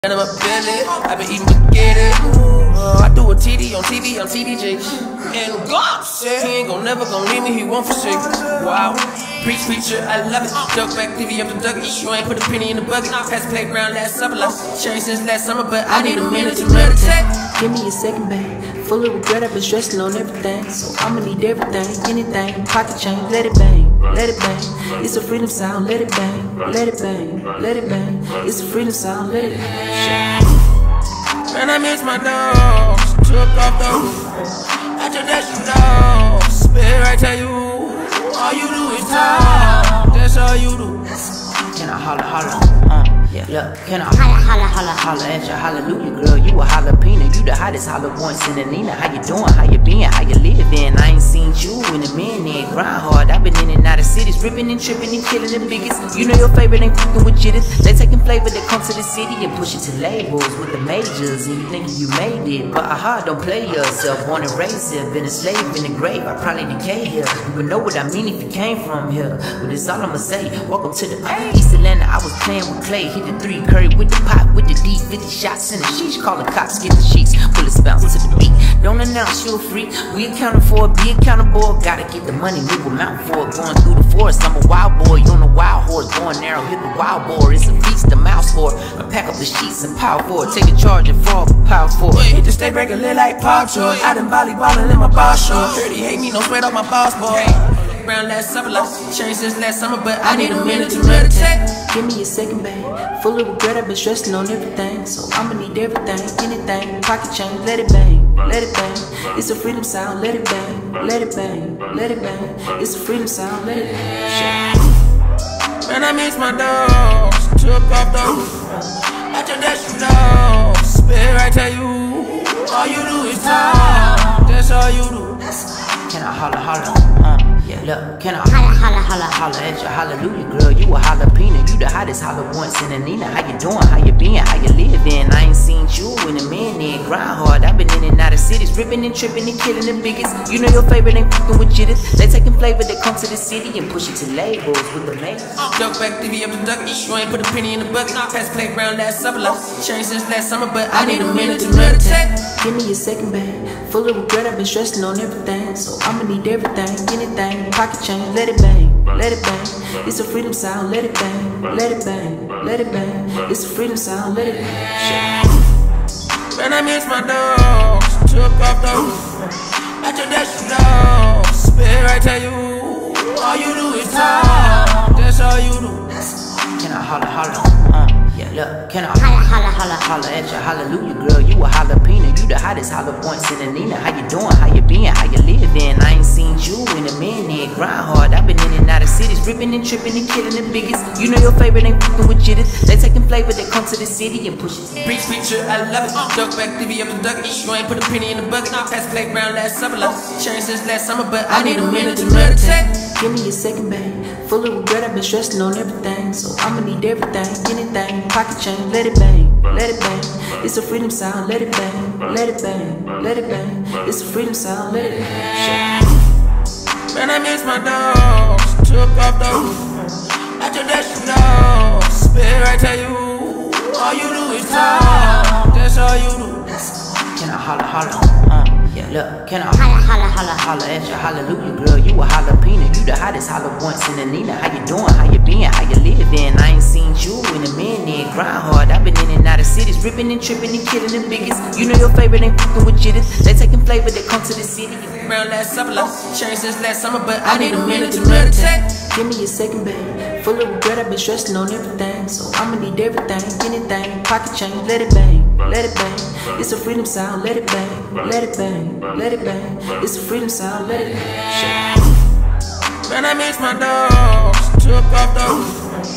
And I'm a belly, I been eating spaghetti. I do a TD on TV, I'm TDJ. And God said he ain't never gon' leave me, he won't forsake. Wow, preach, preacher, I love it. Duck back TV, I'm the Dougie. You ain't put a penny in the bucket. Past the playground last summer, like changed since last summer, but I need a minute to meditate. Give me a second, babe. Full of regret, I've been stressing on everything. So I'ma need everything, anything. Pocket change, let it bang, let it bang. It's a freedom sound, let it bang, let it bang, let it bang. It's a freedom sound, let it bang. Man, I miss my dogs. Took off the roof. I took that shit off. Spit right to you. All you do is talk. That's all you do. Can I holla, holla? Yeah. Look, can I holla, holla, holla, holla at your hallelujah, girl? You a jalapeno, you the hottest holla once in the Nina. How you doing? How you been? How you living? I ain't seen you in a minute. Grind hard, I've been in and out of cities, ripping and tripping and killing the biggest. You know your favorite ain't fucking with jitters. They taking flavor that come to the city and push it to labels with the majors, and you thinking you made it, but aha, don't play yourself. Born and raised here, been a slave in the grave. I probably decay here. You would know what I mean if you came from here. But it's all I'ma say. Welcome to the East Atlanta. I was playing with clay. Hit the 3 Curry with the pot, with the deep 50 shots in the sheets. Calling cops, get the sheets. Bullets bounce to the beat. Don't announce you're a freak. We accounted for it, be accountable. Gotta get the money, move a mountain for it. Going through the forest, I'm a wild boy. You on a wild horse, going narrow, hit the wild boar. It's a feast, the mouse for it. I pack up the sheets and power for it. Take a charge and fall for power for it. Hit the state breaker, lit like Paul George. I done volleyballin' in my ball shorts. Heard he hate me, no sweat off my boss boy. Around last summer, like changed since last summer, but I need a minute to meditate. Give me a second, babe. Full of regret, I've been stressing on everything. So I'ma need everything, anything. Pocket change, let it bang, let it bang. It's a freedom sound, let it bang, let it bang, let it bang. It's a freedom sound, let it bang. Man, I miss my dogs. Took off the roof. I took that shit off. Spit right to you. All you do is talk. That's all you do. Can I holla, holla? Yeah, look, can I holla, holla, holla, holla at your hallelujah, girl? You a jalapeno, you the hottest holla once in the Nina. How you doing? How you been? How you living? I ain't seen you in a minute. Grind hard, I've been in and out of cities, ripping and tripping and killing the biggest. You know your favorite ain't fucking with jitters. They taking flavor that come to the city and push it to labels with the majors. Duck back TV, I'm the Dougie. You ain't put a penny in the bucket. Past the playground last summer, like changed since last summer, but I need a minute to meditate. Give me a second, babe. Full of regret, I've been stressing on everything. So I'ma need everything, anything. Pocket change, let it bang, let it bang. It's a freedom sound, let it bang, let it bang, let it bang. It's a freedom sound, let it bang. Man, I miss my dogs. Took off the roof. I took that shit off. Spit right to you. All you do is talk. That's all you do. Can I holla, holla? Yeah, look, can I holla, holla, holla, holla at your hallelujah, girl? You a jalapeno, you the hottest holla once in the Nina. How you doing? How you been? How you living? I ain't seen you in a minute. Grind hard, I've been in and out of cities, ripping and tripping and killing the biggest. You know your favorite ain't fucking with jitters. They taking flavor that come to the city and push it. Preach, preacher, I love it. Duck back TV, I'm the Dougie. You ain't put a penny in the bucket. Past the playground last summer, like changed since last summer, but I need a minute to meditate. Give me a second, babe. Full of regret, I've been stressing on everything. So I'ma need everything, anything. Pocket change, let it bang, let it bang. It's a freedom sound, let it bang, let it bang, let it bang. It's a freedom sound, let it bang. Man, I miss my dogs. Took off the roof. I took that shit off. Spit right to you. All you do is talk. That's all you do. Can I holla, holla? Yeah, look, can I holla, holla, holla, holla at your hallelujah, girl? You a jalapeno, you the hottest holla once in the Nina. How you doing? How you been? How you living? I ain't seen you in a minute. Grind hard, I've been in and out of cities, ripping and tripping and killing the biggest. You know your favorite ain't fucking with jitters. They taking flavor that come to the city. Around last summer, like changed since last summer, but I need a minute to meditate. Give me a second, babe. Full of regret, I've been stressing on everything. So I'ma need everything, anything. Pocket change, let it bang, let it bang. It's a freedom sound, let it bang, let it bang, let it bang. It's a freedom sound, let it bang. Man, I miss my dogs. Took off the roof.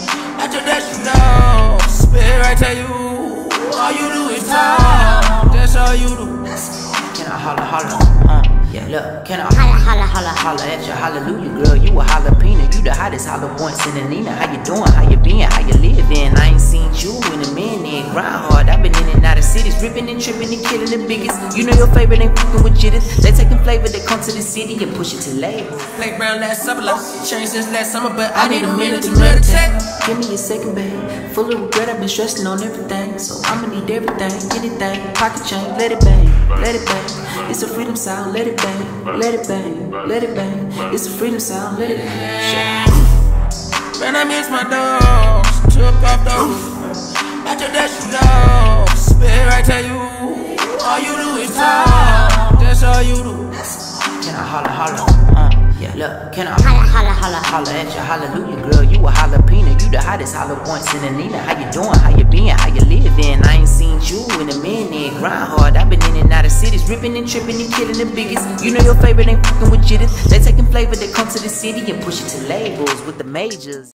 I took that shit off. Spit right to you. All you do is talk. That's all you do. Can I holla, holla? Yeah, look, can I holla, holla, holla, holla at your hallelujah, girl? You a jalapeno, you the hottest holla once in the Nina. How you doing? How you been? How you living? I ain't seen you in a minute. Grind hard, I've been in and out of cities, ripping and tripping and killing the biggest. You know your favorite ain't fucking with jitters. They taking flavor, they come to the city and push it to labels. Play brown last summer, changed since last summer, but I need a minute to meditate. Give me a second, babe. Full of regret, I've been stressing on everything. So I'ma need everything, anything. Pocket change, let it bang, let it bang. It's a freedom sound, let it bang, let it bang, let it bang. It's a freedom sound, let it bang. Man, I miss my dogs, took off the roof. I took that shit off, spit right to you. All you do is talk, that's all you do. Can I holla, holla? Yeah, look, can I holla, holla, holla, holla at you? Hallelujah, girl, you a jalapeno. You the hottest holla once in a Nina. How you doing? How you been? How you living? I ain't seen you in a minute. Grind hard, I've been in and out of cities, ripping and tripping and killing the biggest. You know your favorite ain't fucking with jitters. They taking flavor, they come to the city and push it to labels with the majors.